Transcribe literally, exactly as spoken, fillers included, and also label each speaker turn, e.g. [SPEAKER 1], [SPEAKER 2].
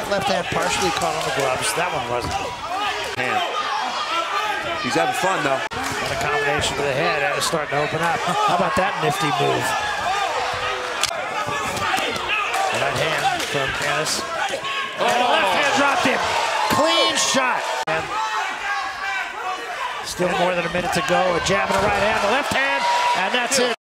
[SPEAKER 1] That left hand partially caught on the gloves. That one wasn't.
[SPEAKER 2] Hand. He's having fun, though.
[SPEAKER 1] Got a combination to the head, and it's starting to open up. How about that nifty move? Right hand from Ennis. Oh. And the left hand dropped him. Clean shot. And still more than a minute to go. A jab and a right hand, the left hand, and that's it.